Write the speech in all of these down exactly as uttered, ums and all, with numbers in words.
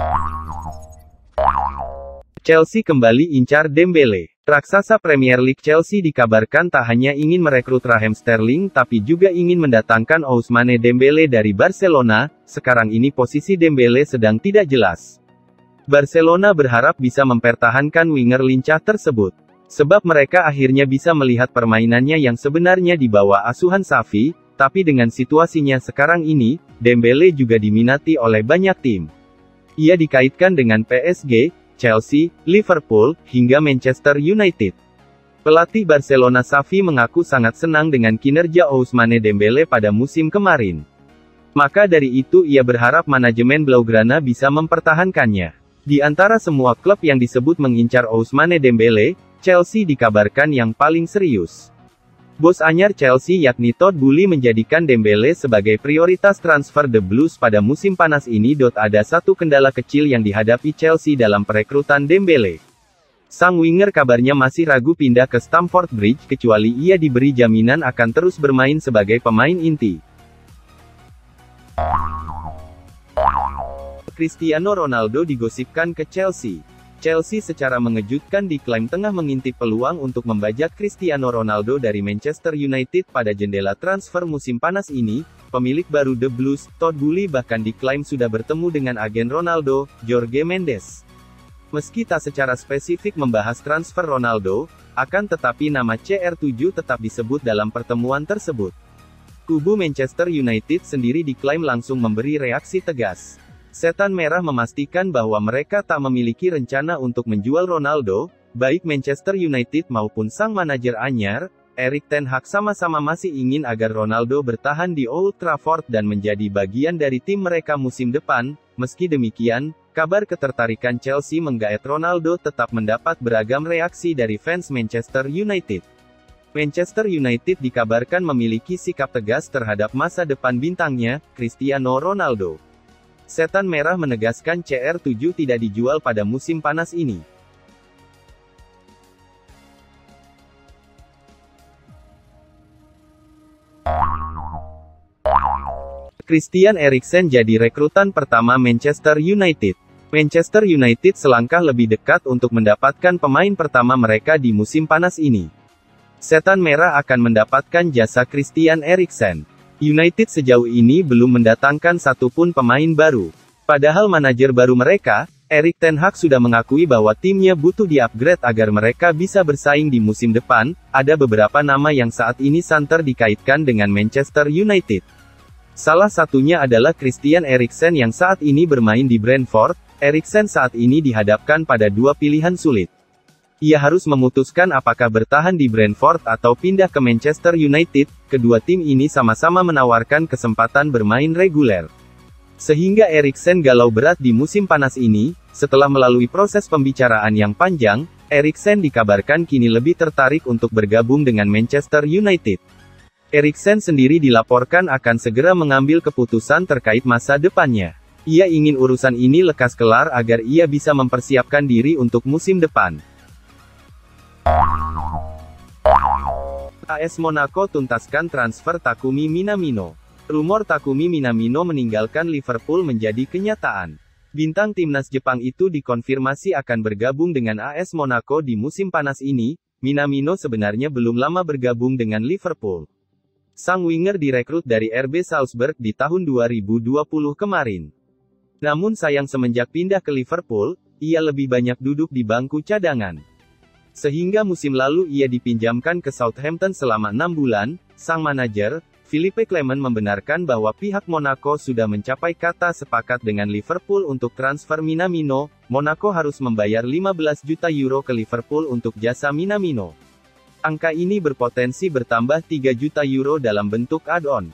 Chelsea kembali incar Dembele. Raksasa Premier League Chelsea dikabarkan tak hanya ingin merekrut Raheem Sterling tapi juga ingin mendatangkan Ousmane Dembele dari Barcelona. Sekarang ini posisi Dembele sedang tidak jelas. Barcelona berharap bisa mempertahankan winger lincah tersebut. Sebab mereka akhirnya bisa melihat permainannya yang sebenarnya di bawah asuhan Xavi, tapi dengan situasinya sekarang ini, Dembele juga diminati oleh banyak tim. Ia dikaitkan dengan P S G, Chelsea, Liverpool, hingga Manchester United. Pelatih Barcelona Xavi mengaku sangat senang dengan kinerja Ousmane Dembele pada musim kemarin. Maka dari itu ia berharap manajemen Blaugrana bisa mempertahankannya. Di antara semua klub yang disebut mengincar Ousmane Dembele, Chelsea dikabarkan yang paling serius. Bos anyar Chelsea yakni Todd Boehly menjadikan Dembele sebagai prioritas transfer The Blues pada musim panas ini. Ada satu kendala kecil yang dihadapi Chelsea dalam perekrutan Dembele. Sang winger kabarnya masih ragu pindah ke Stamford Bridge kecuali ia diberi jaminan akan terus bermain sebagai pemain inti. Cristiano Ronaldo digosipkan ke Chelsea. Chelsea secara mengejutkan diklaim tengah mengintip peluang untuk membajak Cristiano Ronaldo dari Manchester United pada jendela transfer musim panas ini. Pemilik baru The Blues, Todd Boehly bahkan diklaim sudah bertemu dengan agen Ronaldo, Jorge Mendes. Meski tak secara spesifik membahas transfer Ronaldo, akan tetapi nama C R tujuh tetap disebut dalam pertemuan tersebut. Kubu Manchester United sendiri diklaim langsung memberi reaksi tegas. Setan Merah memastikan bahwa mereka tak memiliki rencana untuk menjual Ronaldo, baik Manchester United maupun sang manajer anyar, Erik ten Hag sama-sama masih ingin agar Ronaldo bertahan di Old Trafford dan menjadi bagian dari tim mereka musim depan. Meski demikian, kabar ketertarikan Chelsea menggaet Ronaldo tetap mendapat beragam reaksi dari fans Manchester United. Manchester United dikabarkan memiliki sikap tegas terhadap masa depan bintangnya, Cristiano Ronaldo. Setan Merah menegaskan C R tujuh tidak dijual pada musim panas ini. Christian Eriksen jadi rekrutan pertama Manchester United. Manchester United selangkah lebih dekat untuk mendapatkan pemain pertama mereka di musim panas ini. Setan Merah akan mendapatkan jasa Christian Eriksen. United sejauh ini belum mendatangkan satupun pemain baru. Padahal manajer baru mereka, Erik ten Hag sudah mengakui bahwa timnya butuh di-upgrade agar mereka bisa bersaing di musim depan. Ada beberapa nama yang saat ini santer dikaitkan dengan Manchester United. Salah satunya adalah Christian Eriksen yang saat ini bermain di Brentford. Eriksen saat ini dihadapkan pada dua pilihan sulit. Ia harus memutuskan apakah bertahan di Brentford atau pindah ke Manchester United. Kedua tim ini sama-sama menawarkan kesempatan bermain reguler. Sehingga Eriksen galau berat di musim panas ini. Setelah melalui proses pembicaraan yang panjang, Eriksen dikabarkan kini lebih tertarik untuk bergabung dengan Manchester United. Eriksen sendiri dilaporkan akan segera mengambil keputusan terkait masa depannya. Ia ingin urusan ini lekas kelar agar ia bisa mempersiapkan diri untuk musim depan. A S Monaco tuntaskan transfer Takumi Minamino. Rumor Takumi Minamino meninggalkan Liverpool menjadi kenyataan. Bintang timnas Jepang itu dikonfirmasi akan bergabung dengan A S Monaco di musim panas ini. Minamino sebenarnya belum lama bergabung dengan Liverpool. Sang winger direkrut dari R B Salzburg di tahun dua ribu dua puluh kemarin. Namun sayang semenjak pindah ke Liverpool, ia lebih banyak duduk di bangku cadangan. Sehingga musim lalu ia dipinjamkan ke Southampton selama enam bulan. Sang manajer, Philippe Clement membenarkan bahwa pihak Monaco sudah mencapai kata sepakat dengan Liverpool untuk transfer Minamino. Monaco harus membayar lima belas juta euro ke Liverpool untuk jasa Minamino. Angka ini berpotensi bertambah tiga juta euro dalam bentuk add-on.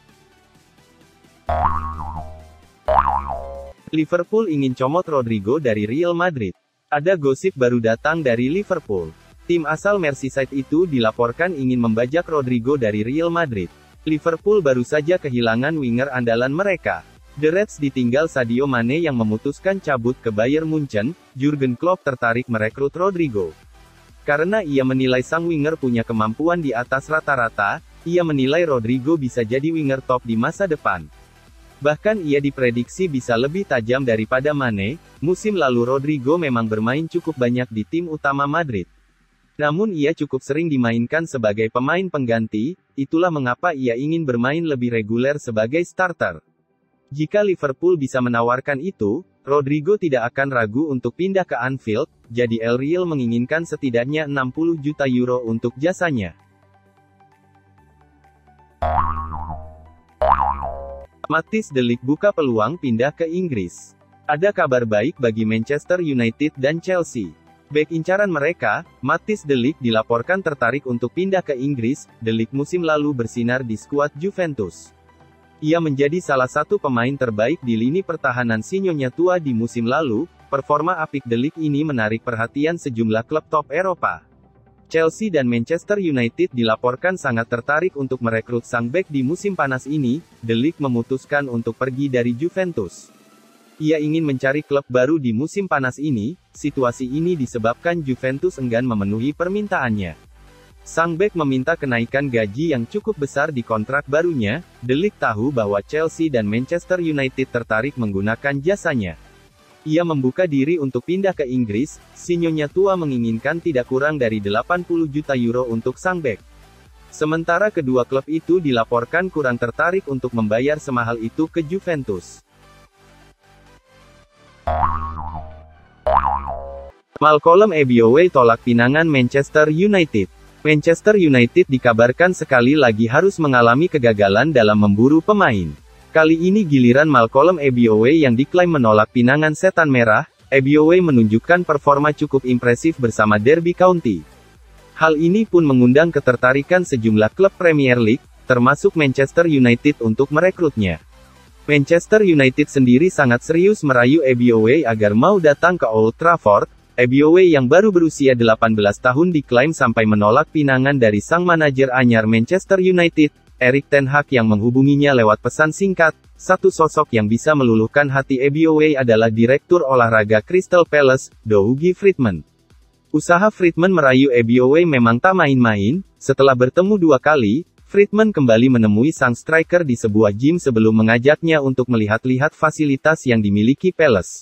Liverpool ingin comot Rodrigo dari Real Madrid. Ada gosip baru datang dari Liverpool. Tim asal Merseyside itu dilaporkan ingin membajak Rodrigo dari Real Madrid. Liverpool baru saja kehilangan winger andalan mereka. The Reds ditinggal Sadio Mane yang memutuskan cabut ke Bayern Munchen. Jurgen Klopp tertarik merekrut Rodrigo. Karena ia menilai sang winger punya kemampuan di atas rata-rata, ia menilai Rodrigo bisa jadi winger top di masa depan. Bahkan ia diprediksi bisa lebih tajam daripada Mane. Musim lalu Rodrigo memang bermain cukup banyak di tim utama Madrid. Namun ia cukup sering dimainkan sebagai pemain pengganti, itulah mengapa ia ingin bermain lebih reguler sebagai starter. Jika Liverpool bisa menawarkan itu, Rodrigo tidak akan ragu untuk pindah ke Anfield, jadi El Real menginginkan setidaknya enam puluh juta euro untuk jasanya. Matthijs de Ligt buka peluang pindah ke Inggris. Ada kabar baik bagi Manchester United dan Chelsea. Bek incaran mereka, Matthijs de Ligt dilaporkan tertarik untuk pindah ke Inggris. De Ligt musim lalu bersinar di skuad Juventus. Ia menjadi salah satu pemain terbaik di lini pertahanan Sinyonya tua di musim lalu. Performa apik De Ligt ini menarik perhatian sejumlah klub top Eropa. Chelsea dan Manchester United dilaporkan sangat tertarik untuk merekrut sang bek di musim panas ini. De Ligt memutuskan untuk pergi dari Juventus. Ia ingin mencari klub baru di musim panas ini. Situasi ini disebabkan Juventus enggan memenuhi permintaannya. Sang bek meminta kenaikan gaji yang cukup besar di kontrak barunya. De Ligt tahu bahwa Chelsea dan Manchester United tertarik menggunakan jasanya. Ia membuka diri untuk pindah ke Inggris. Sinyonya tua menginginkan tidak kurang dari delapan puluh juta euro untuk sang bek. Sementara kedua klub itu dilaporkan kurang tertarik untuk membayar semahal itu ke Juventus. Malcolm Ebiowe tolak pinangan Manchester United. Manchester United dikabarkan sekali lagi harus mengalami kegagalan dalam memburu pemain. Kali ini giliran Malcolm Ebiowe yang diklaim menolak pinangan setan merah. Ebiowe menunjukkan performa cukup impresif bersama Derby County. Hal ini pun mengundang ketertarikan sejumlah klub Premier League, termasuk Manchester United untuk merekrutnya. Manchester United sendiri sangat serius merayu Ebiowe agar mau datang ke Old Trafford. Ebiowe yang baru berusia delapan belas tahun diklaim sampai menolak pinangan dari sang manajer anyar Manchester United, Erik ten Hag yang menghubunginya lewat pesan singkat. Satu sosok yang bisa meluluhkan hati Ebiowe adalah Direktur Olahraga Crystal Palace, Dougie Freedman. Usaha Freedman merayu Ebiowe memang tak main-main. Setelah bertemu dua kali, Freedman kembali menemui sang striker di sebuah gym sebelum mengajaknya untuk melihat-lihat fasilitas yang dimiliki Palace.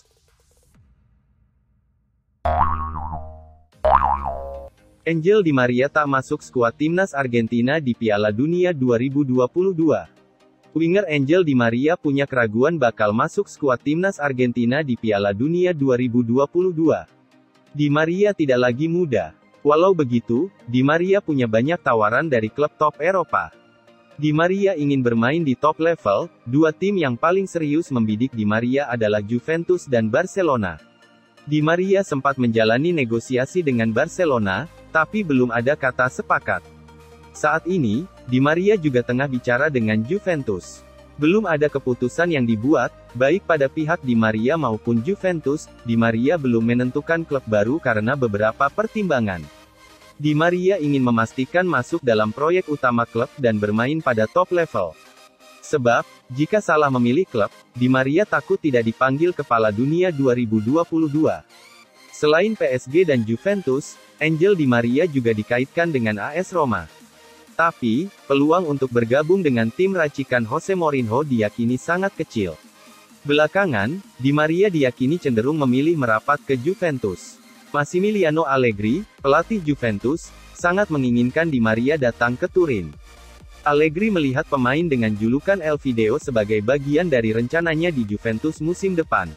Angel Di Maria tak masuk skuad timnas Argentina di Piala Dunia dua ribu dua puluh dua. Winger Angel Di Maria punya keraguan bakal masuk skuad timnas Argentina di Piala Dunia dua ribu dua puluh dua. Di Maria tidak lagi muda. Walau begitu, Di Maria punya banyak tawaran dari klub top Eropa. Di Maria ingin bermain di top level. Dua tim yang paling serius membidik Di Maria adalah Juventus dan Barcelona. Di Maria sempat menjalani negosiasi dengan Barcelona, tapi belum ada kata sepakat. Saat ini, Di Maria juga tengah bicara dengan Juventus. Belum ada keputusan yang dibuat, baik pada pihak Di Maria maupun Juventus. Di Maria belum menentukan klub baru karena beberapa pertimbangan. Di Maria ingin memastikan masuk dalam proyek utama klub dan bermain pada top level. Sebab, jika salah memilih klub, Di Maria takut tidak dipanggil Kepala Dunia dua ribu dua puluh dua. Selain P S G dan Juventus, Angel Di Maria juga dikaitkan dengan A S Roma. Tapi, peluang untuk bergabung dengan tim racikan Jose Mourinho diyakini sangat kecil. Belakangan, Di Maria diyakini cenderung memilih merapat ke Juventus. Massimiliano Allegri, pelatih Juventus, sangat menginginkan Di Maria datang ke Turin. Allegri melihat pemain dengan julukan El Video sebagai bagian dari rencananya di Juventus musim depan.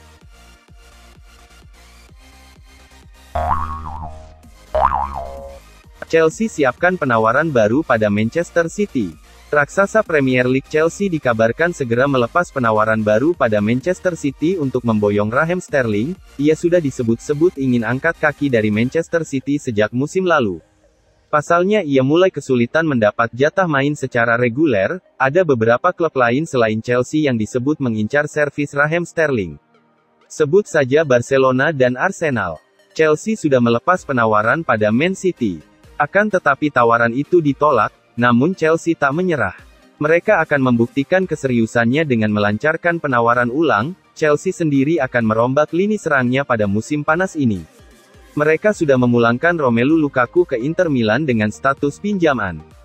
Chelsea siapkan penawaran baru pada Manchester City. Raksasa Premier League Chelsea dikabarkan segera melepas penawaran baru pada Manchester City untuk memboyong Raheem Sterling. Ia sudah disebut-sebut ingin angkat kaki dari Manchester City sejak musim lalu. Pasalnya ia mulai kesulitan mendapat jatah main secara reguler. Ada beberapa klub lain selain Chelsea yang disebut mengincar servis Raheem Sterling. Sebut saja Barcelona dan Arsenal. Chelsea sudah melepas penawaran pada Man City. Akan tetapi tawaran itu ditolak, namun Chelsea tak menyerah. Mereka akan membuktikan keseriusannya dengan melancarkan penawaran ulang. Chelsea sendiri akan merombak lini serangnya pada musim panas ini. Mereka sudah memulangkan Romelu Lukaku ke Inter Milan dengan status pinjaman.